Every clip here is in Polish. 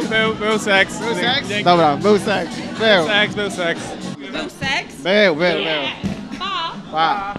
Był seks. Był seks? Dzięki. Dobra, był seks. Był. Był seks. Był seks? Był. Pa! Pa.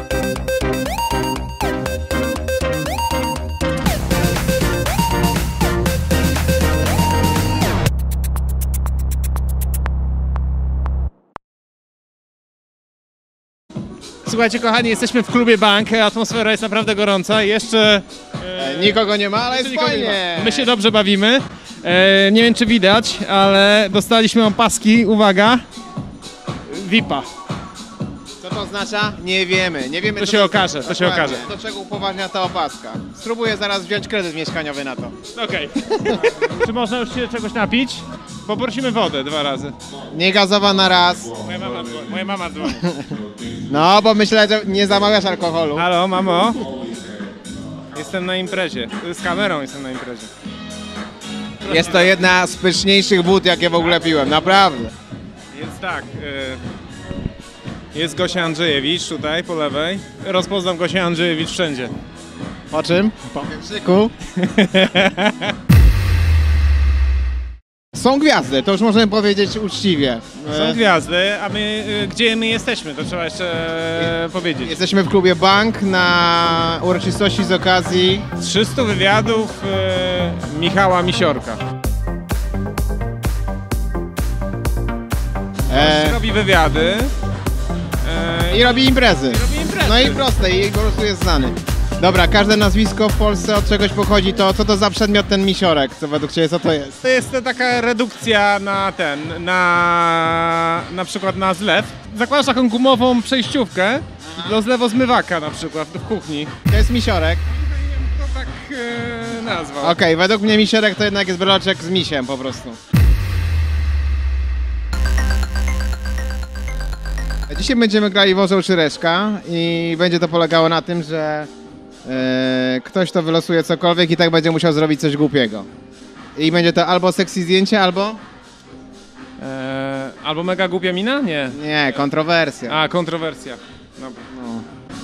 Słuchajcie kochani, jesteśmy w klubie Bank, atmosfera jest naprawdę gorąca, jeszcze... Nikogo nie ma, ale jest nikogo nie fajnie. ma. My się dobrze bawimy, nie wiem czy widać, ale dostaliśmy opaski, uwaga, VIP-a. Co to oznacza? Nie wiemy. Nie wiemy To co się jest. okaże, to się Dokładnie. okaże. Do czego upoważnia ta opaska? Spróbuję zaraz wziąć kredyt mieszkaniowy na to. Okej. Czy można już się czegoś napić? Poprosimy wodę 2 razy. Nie gazowa na raz. Moja mama dzwoni. No, bo myślę, że nie zamawiasz alkoholu. Halo, mamo? Jestem na imprezie. Z kamerą jestem na imprezie. Jest to jedna z pyszniejszych wód, jakie w ogóle piłem, naprawdę. Więc tak, jest Gosia Andrzejewicz tutaj po lewej. Rozpoznam Gosię Andrzejewicz wszędzie. Po czym? Po wieprzyku. Są gwiazdy, to już możemy powiedzieć uczciwie. Są gwiazdy, a my, gdzie my jesteśmy, to trzeba jeszcze powiedzieć. Jesteśmy w klubie Bank na uroczystości z okazji 300 wywiadów Michała Misiorka. Robi wywiady. i robi imprezy. robi imprezy. No i proste, i po prostu jest znany. Dobra, każde nazwisko w Polsce od czegoś pochodzi, to co to za przedmiot ten misiorek? Co według Ciebie, co to jest? To jest taka redukcja na przykład na zlew. Zakładasz taką gumową przejściówkę do zlewozmywaka na przykład w kuchni. To jest misiorek. To tak nazwał. Okej, według mnie misiorek to jednak jest breloczek z misiem po prostu. Dzisiaj będziemy grali w orzeł czy reszka i będzie to polegało na tym, że ktoś to wylosuje cokolwiek i tak będzie musiał zrobić coś głupiego. I będzie to albo sexy zdjęcie, albo... Albo mega głupia mina? Nie. Nie, kontrowersja. A, kontrowersja. Dobra. No.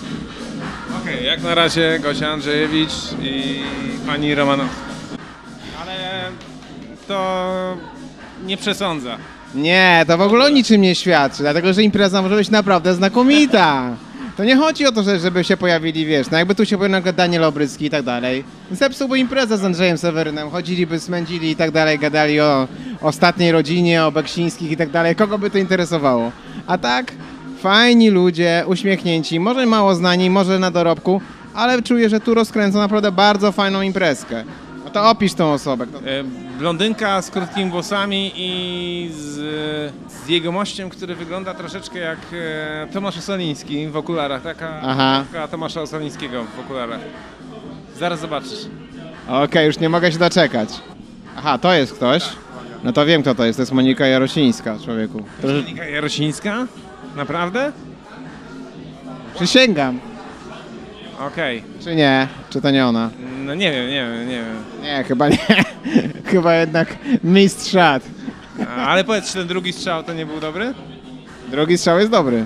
Okej, jak na razie Gosia Andrzejewicz i pani Romanowska. Ale to nie przesądza. Nie, to w ogóle o niczym nie świadczy, dlatego że impreza może być naprawdę znakomita. To nie chodzi o to, żeby się pojawili, wiesz, no jakby tu się pojawił na przykład Daniel Obrycki i tak dalej. Zepsułby imprezę z Andrzejem Sewerynem, chodziliby, smędzili i tak dalej, gadali o ostatniej rodzinie, o Beksińskich i tak dalej. Kogo by to interesowało? A tak, fajni ludzie, uśmiechnięci, może mało znani, może na dorobku, ale czuję, że tu rozkręcą naprawdę bardzo fajną imprezkę. No to opisz tą osobę. Blondynka z krótkimi włosami i z jegomościem, który wygląda troszeczkę jak Tomasz Osoliński w okularach. Taka Tomasza Osolińskiego w okularach. Zaraz zobaczysz. Okej, już nie mogę się doczekać. Aha, to jest ktoś? No to wiem kto to jest Monika Jarosińska, człowieku. Monika Jarosińska? Naprawdę? Przysięgam. Okej. Czy nie? Czy to nie ona? No nie wiem. Nie, chyba nie. Chyba jednak mistrz szat. Ale powiedz, czy ten drugi strzał to nie był dobry? Drugi strzał jest dobry.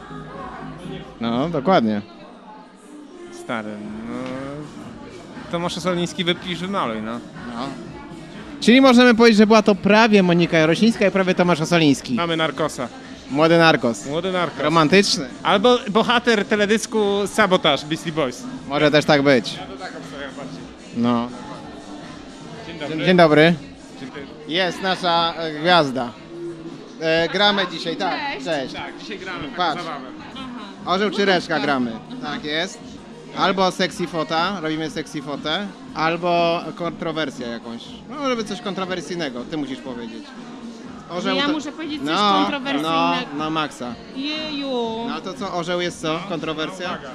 No, dokładnie. Stary, no... Tomasz Osoliński wypisz wymaluj, no. Czyli możemy powiedzieć, że była to prawie Monika Jarosińska i prawie Tomasz Osoliński. Mamy narkosa. Młody narkos. Młody narkos. Romantyczny. Albo bohater teledysku Sabotaż Beastie Boys. Może też tak być. Ja to tak obstawiam bardziej. No. Dzień dobry. Dzień dobry. Dziękuję. Jest nasza gwiazda. Gramy dzisiaj, tak. Cześć. Tak, dzisiaj gramy taką Patrz. zabawę. Orzeł czy reszka gramy. Tak jest. Albo sexy fota, robimy sexy fotę, albo kontrowersja jakąś. No, żeby coś kontrowersyjnego, ty musisz powiedzieć. Orzeł Ja to... muszę powiedzieć coś kontrowersyjnego. No, na maksa. Jeju. No to co, orzeł jest co? Kontrowersja? Uwaga.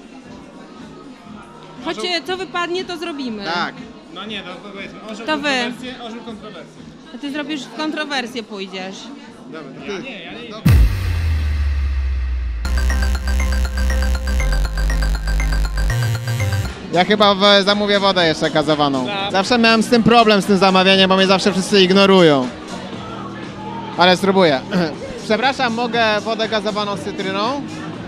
Chodźcie, co wypadnie, to zrobimy. Tak. No nie, no to powiedzmy, orzeł To wy. kontrowersję, orzeł kontrowersję. A ty zrobisz w kontrowersję pójdziesz. Dobra, to Ja ty. nie, ja nie. Dobra. Ja chyba zamówię wodę jeszcze gazowaną. Zawsze miałem z tym problem, z tym zamawianiem, bo mnie zawsze wszyscy ignorują. Ale spróbuję. Przepraszam, mogę wodę gazowaną z cytryną?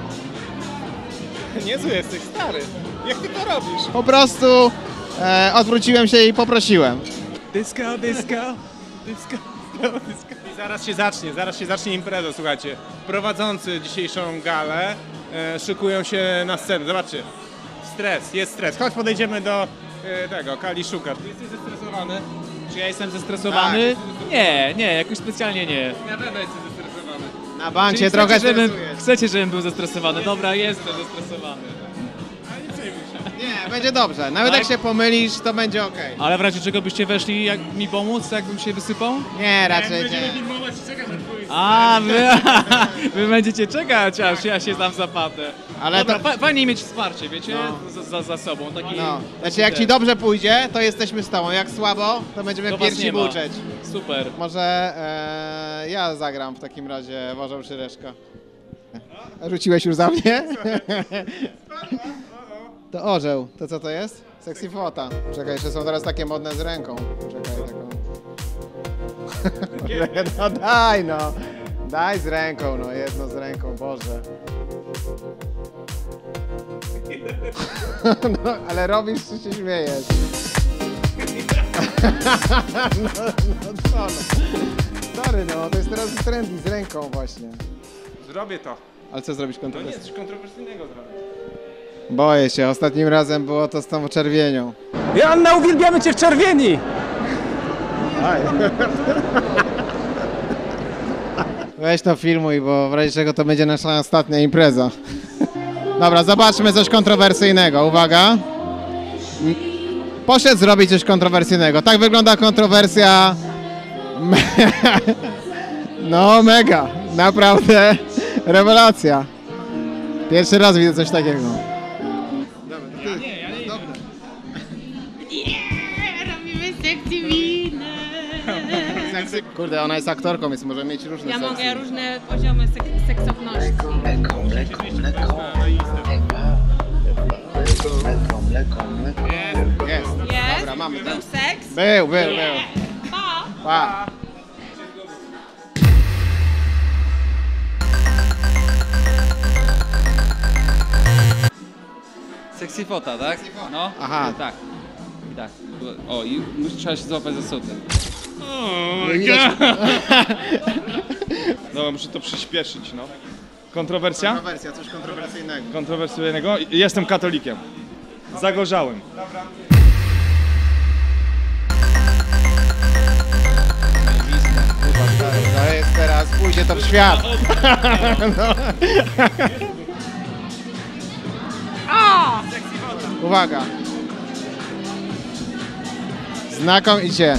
Niezły jesteś, stary. Jak ty to robisz? Po prostu odwróciłem się i poprosiłem. Disco, disco, disco, disco. I zaraz się zacznie impreza, słuchajcie. Prowadzący dzisiejszą galę szykują się na scenę. Zobaczcie, jest stres. Chodź podejdziemy do tego, Kaliszuka. Ty jesteś zestresowany? Czy ja jestem zestresowany? Nie, jakoś specjalnie nie. Na pewno jesteś zestresowany. Na bancie Czyli trochę chcecie, żebym był zestresowany. Dobra, jestem zestresowany. Ale nie przejmuj się. Nie, będzie dobrze. Nawet Tak? jak się pomylisz, to będzie okej. Ale w razie czego byście weszli, jak mi pomóc, jakbym się wysypał? Nie, raczej Będziemy nie. filmować i czekać na twój A, wy będziecie czekać, aż ja się tam zapadę. Ale Dobra, to- fajnie mieć wsparcie, wiecie? No. Za sobą. Taki, No. Znaczy jak ci dobrze pójdzie, to jesteśmy z tobą. Jak słabo, to będziemy To was pierwsi nie ma. buczeć. Super. Może ja zagram w takim razie Orzeł czy Reszka. Rzuciłeś już za mnie? To orzeł. To co to jest? Sexy fota. Czekaj, jeszcze są teraz takie modne z ręką. Czekaj, taką. No daj no. Daj z ręką, no jedno z ręką, Boże. No, ale robisz czy się śmiejesz? No co no. Sorry no, to jest teraz trendy z ręką właśnie. Zrobię to. Ale co zrobisz No nie, kontrowersyjnie? coś kontrowersyjnego zrobię. Boję się, ostatnim razem było to z tą czerwienią. Joanna, uwielbiamy cię w czerwieni! Weź to filmuj, bo w razie czego to będzie nasza ostatnia impreza. Dobra, zobaczmy coś kontrowersyjnego. Uwaga. Poszedł zrobić coś kontrowersyjnego. Tak wygląda kontrowersja. No mega. Naprawdę rewelacja. Pierwszy raz widzę coś takiego. Robimy sekcję winę. Kurde, ona jest aktorką, więc może mieć różne Ja seksy. mogę różne poziomy seksowności. Jest. Jest? Dobra, mamy to. Był seks? Był. Pa! Pa. Sexy fota, tak? No. Aha. Tak. I tak. O, i trzeba się złapać za sutem. No, muszę to przyspieszyć, no. Kontrowersja? Kontrowersja, coś kontrowersyjnego. Kontrowersyjnego? Jestem katolikiem. Zagorzałem. To jest teraz, pójdzie to w świat. No. Uwaga. Znakomicie.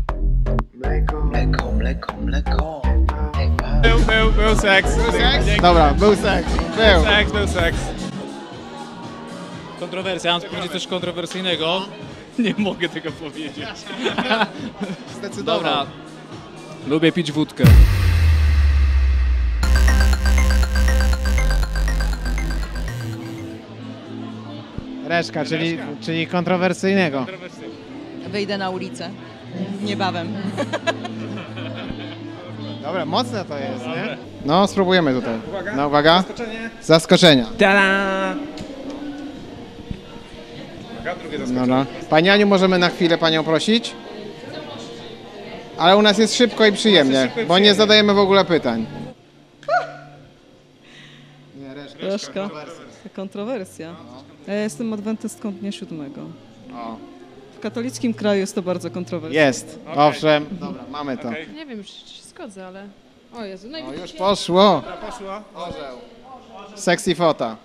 Był seks. Dobra, był seks. Był seks. Kontrowersja, mam powiedzieć coś kontrowersyjnego. Nie mogę tego powiedzieć. Zdecydował. Dobra. Lubię pić wódkę. Reszka, czyli kontrowersyjnego. Wyjdę na ulicę. Niebawem. Dobra, mocne to jest, nie? No, spróbujemy tutaj. Uwaga. No, uwaga. Zaskoczenie. Zaskoczenia. Ta-da! Uwaga, drugie zaskoczenie. Dobra. Pani Aniu, możemy na chwilę panią prosić? Ale u nas jest szybko i przyjemnie, bo nie zadajemy w ogóle pytań. Nie, Reszka. Kontrowersja. Ja jestem adwentystką Dnia Siódmego. O, W katolickim kraju jest to bardzo kontrowersyjne. jest, owszem. Dobra, mamy to. Okej. Nie wiem, czy się zgodzę, ale... O Jezu, no i O, już widzicie? poszło. Poszło. Sexy fota.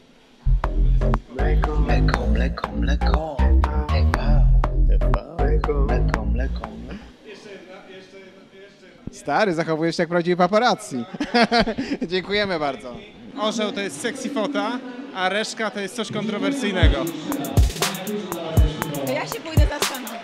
Stary, zachowujesz się jak prawdziwy paparazzi. Dziękujemy bardzo. Orzeł to jest sexy fota, a reszka to jest coś kontrowersyjnego. Ja się pójdę zastanowić.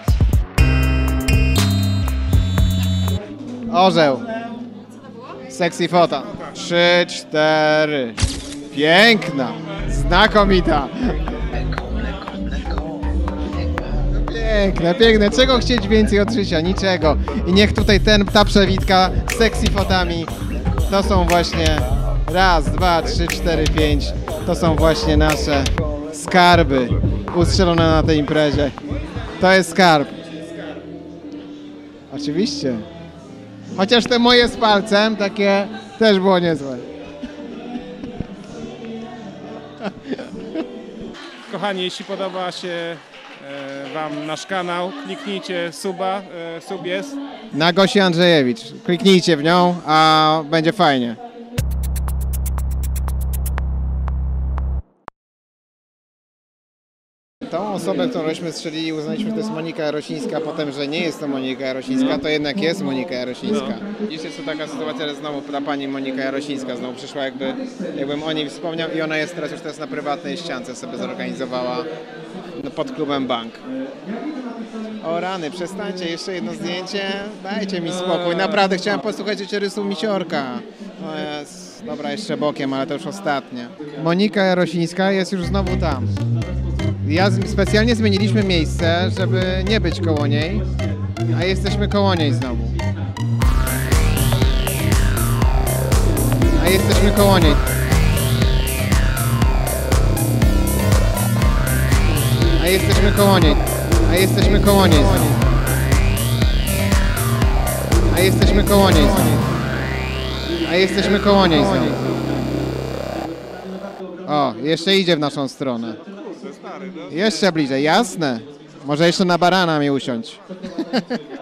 Orzeł. Sexy fota. 3, 4. Piękna. Znakomita. Piękne, piękne. Czego chcieć więcej od życia? Niczego. I niech tutaj ta przewitka z sexy fotami to są właśnie raz, dwa, trzy, cztery, pięć. To są właśnie nasze skarby ustrzelone na tej imprezie. To jest skarb. Oczywiście. Chociaż te moje z palcem, takie też było niezłe. Kochani, jeśli podoba się Wam nasz kanał, kliknijcie suba, sub jest. Na Gosi Andrzejewicz. Kliknijcie w nią, a będzie fajnie. Tą osobę, którą żeśmy strzelili, uznaliśmy, że to jest Monika Jarosińska, potem, że nie jest to Monika Jarosińska, to jednak jest Monika Jarosińska. Dziś jest to taka sytuacja, że znowu ta pani Monika Jarosińska znowu przyszła, jakbym o niej wspomniał i ona jest teraz na prywatnej ściance, sobie zorganizowała pod klubem Bank. O rany, przestańcie, jeszcze jedno zdjęcie, dajcie mi spokój, naprawdę chciałem posłuchać rysu Misiorka. O jest, dobra, jeszcze bokiem, ale to już ostatnie. Monika Jarosińska jest już znowu tam. Specjalnie zmieniliśmy miejsce, żeby nie być koło niej, a jesteśmy koło niej znowu. A jesteśmy koło niej. A jesteśmy koło niej. A jesteśmy koło niej znowu. A jesteśmy koło niej znowu. A jesteśmy koło niej znowu. O, jeszcze idzie w naszą stronę. Jeszcze bliżej, jasne. Może jeszcze na barana mi usiąść.